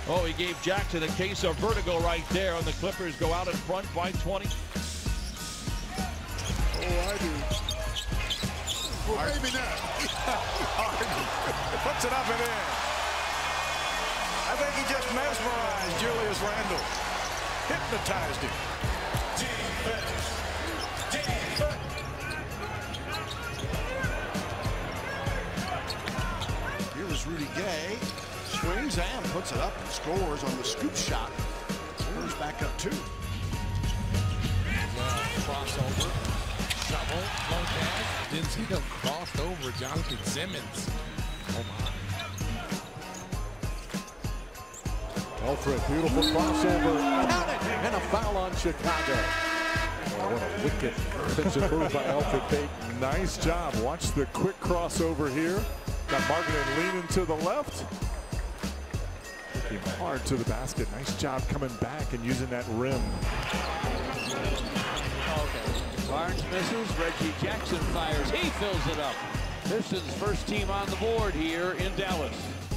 Oh, he gave Jackson a case of vertigo right there, and the Clippers go out in front by 20. Oh, I do. Well, maybe not. Puts it up and in. I think he just mesmerized Julius Randle. Hypnotized him. Here is Rudy Gay. Swings and puts it up and scores on the scoop shot. Spurs back up 2. Crossover. Shovel. Low pass. Didn't see him crossed over Jonathan Simmons. Oh my. Alfred, beautiful crossover. And a foul on Chicago. Oh, what a wicked defensive move by Alfred Payton. Nice job. Watch the quick crossover here. Got Markkanen leaning to the left. Looking hard to the basket. Nice job coming back and using that rim. Barnes misses. Reggie Jackson fires. He fills it up. Pistons first team on the board here in Dallas.